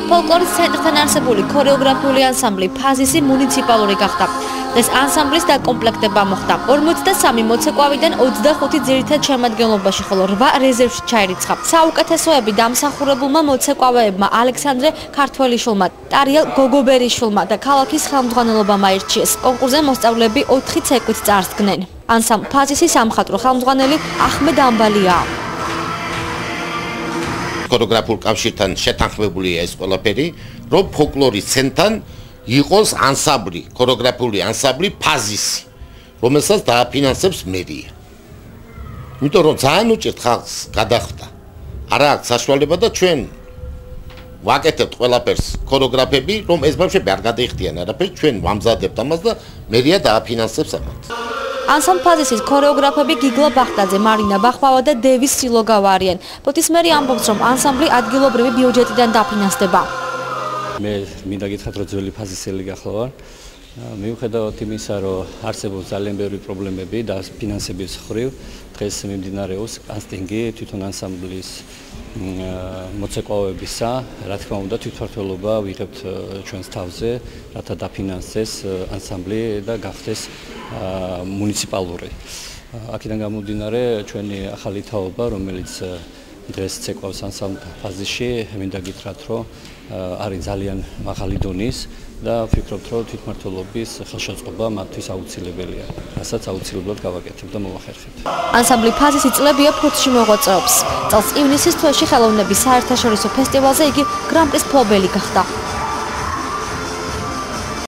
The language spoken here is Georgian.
ფოლკლორის ცენტრთან არსებული ქორეოგრაფიული ანსამბლი ფაზისი მუციპალური გახდა. ეს ანსამბლის დაკომპლექტება მოხდა. 43 მოცეკვავიდან 25 ძირითად შემადგენლობაში, ხოლო 8 რეზერვში ჩაირიცხა. საუკეთესოები დამსახურებულმა მოცეკვავეებმა ალექსანდრე ქართველიშვილმა, ტარიელ გოგობერიშვილმა და ქალაქის ხელმძღვანელობამ აირჩიეს. კონკურსზე მოსწავლეები 4 ცეკვით წარსდგნენ. ანსამბლ ფაზისი სამხატვრო ხელმძღვანელი ახმედ ამბალიაა. ქორეოგრაფიულ კავშირთან შეთანხმებულია ეს ყველაფერი, რომ ფოლკლორის ცენტრთან იყოს ანსამბლი, ქორეოგრაფიული ანსამბლი ფაზისი, რომელსაც დააფინანსებს მერია. იმიტომ რომ ძალიან უჭირთ ხალხს გადახდა. არა აქვს საშუალება და ჩვენ ვაკეთებთ ყველაფერს ქორეოგრაფები, რომ ეს ბავშვები არ გადაიხდიან არაფერს, ჩვენ ვამზადებთ ამას და მერია დააფინანსებს ამას. ანსამბლ ფაზისის ქორეოგრაფები გიგლა ბახტაძე, მარინა ბახმავა და დევის სილოგავა არიან. ბოტისმერი ამბობს, რომ ანსამბლი ადგილობრივი ბიუჯეტიდან დაფინანსდება. მე მინდა გითხრათ, რომ ძველი ფაზისელი გახლა ვარ. მიუხედავად იმისა, რომ არსებობს ძალიან ბევრი პრობლემები და ფინანსების მხრივ, დღეს მიმდინარეობს კასტინგი თვითონ ანსამბლის მოცეკვავებისა. რა თქმა უნდა, თვითმმართველობა ვიღებთ ჩვენს თავზე, რათა დაფინანსდეს ანსამბლი და გახდეს მუციპალური. აქედან გამომდინარე, ჩვენი ახალი თაობა, რომელიც დღეს ცეკვავს ანსამბლ ფაზისში, მინდა გითხრათ, რომ არის ძალიან მაღალი დონის და ვფიქრობთ, რომ თვითმმართველობის ხელშეწყობა მათთვის აუცილებელია, რასაც აუცილებლად გავაკეთებ და მოვახერხებთ. ანსამბლი ფაზისი წლებია ფუძში მოღვაწეობს. წელს ივნისის თვეში ხელოვნების საერთაშორისო ფესტივალზე იგი გრან-პრის მფლობელი გახდა.